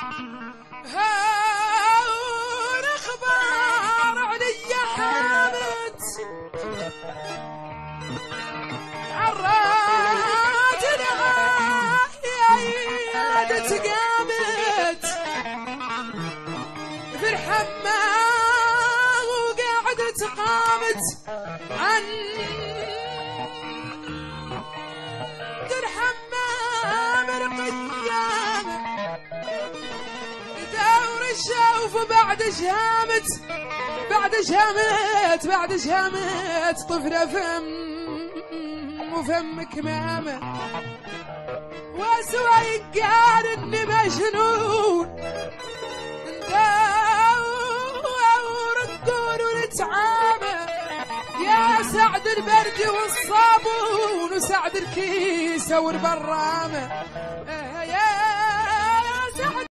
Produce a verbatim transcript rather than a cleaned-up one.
هاون اخبار علي حامد عراتنا عيادة قامت في الحمام وقعدت قامت عن الحمام القيام دور الشوف بعد شهامت بعد شهامت بعد شهامت طفلة فم وفم كمامة وسوى قال اني مجنون ندور الدور ونتعامى يا سعد البرد والصابون وسعد الكيسة والبرامة